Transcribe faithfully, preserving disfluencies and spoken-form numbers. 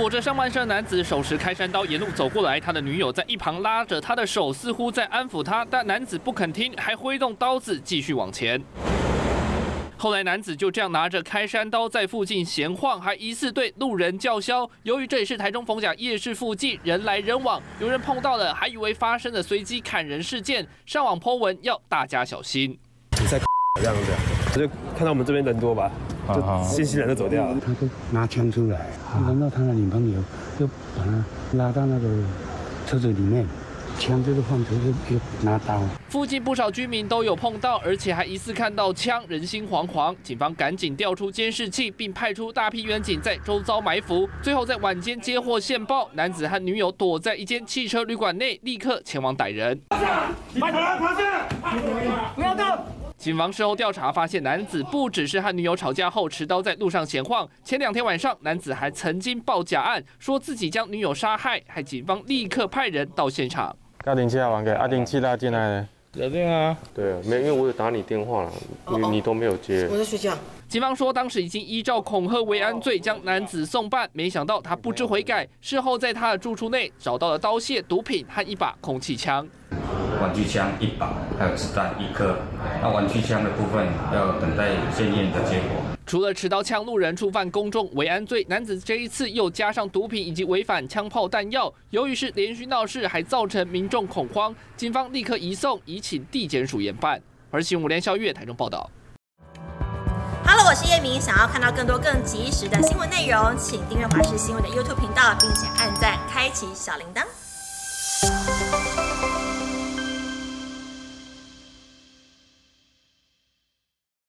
裸着上半身的男子手持开山刀沿路走过来，他的女友在一旁拉着他的手，似乎在安抚他，但男子不肯听，还挥动刀子继续往前。 后来，男子就这样拿着开山刀在附近闲晃，还疑似对路人叫嚣。由于这里是台中逢甲夜市附近，人来人往，有人碰到了，还以为发生了随机砍人事件，上网 po 文要大家小心。 你在这样子，他就看到我们这边人多吧，就悻悻然就走掉了。 他就拿枪出来，然后他的女朋友就把他拉到那个车子里面。 枪就是放出去，又拿刀。 附近不少居民都有碰到，而且还疑似看到枪，人心惶惶。警方赶紧调出监视器，并派出大批员警在周遭埋伏。最后在晚间接获线报，男子和女友躲在一间汽车旅馆内，立刻前往逮人。 你跑来跑去，不要动！ 警方事后调查发现，男子不只是和女友吵架后持刀在路上闲晃，前两天晚上，男子还曾经报假案，说自己将女友杀害，害警方立刻派人到现场。 家庭器还给阿丁气拉进来的， 有电啊？ 对啊，没，因为我有打你电话了，你你都没有接。 我在睡觉。 警方说，当时已经依照恐吓为安罪将男子送办，没想到他不知悔改，事后在他的住处内找到了刀械、毒品和一把空气枪。 玩具枪一把，还有子弹一颗。那玩具枪的部分要等待检验的结果。 除了持刀枪路人触犯公众危安罪，男子这一次又加上毒品以及违反枪炮弹药。由于是连续闹事，还造成民众恐慌，警方立刻移送，移请地检署研办。而新闻连肖月台中报道。 Hello， 我是叶明，想要看到更多更及时的新闻内容，请订阅华视新闻的 YouTube 频道，并且按赞，开启小铃铛。